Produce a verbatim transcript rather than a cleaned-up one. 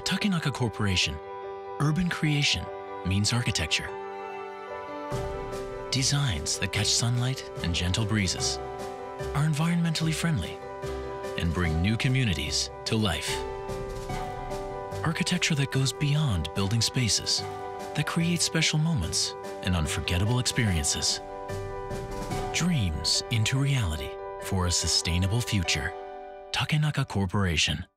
Takenaka Corporation, urban creation means architecture. Designs that catch sunlight and gentle breezes, are environmentally friendly, and bring new communities to life. Architecture that goes beyond building spaces, that creates special moments and unforgettable experiences. Dreams into reality for a sustainable future. Takenaka Corporation.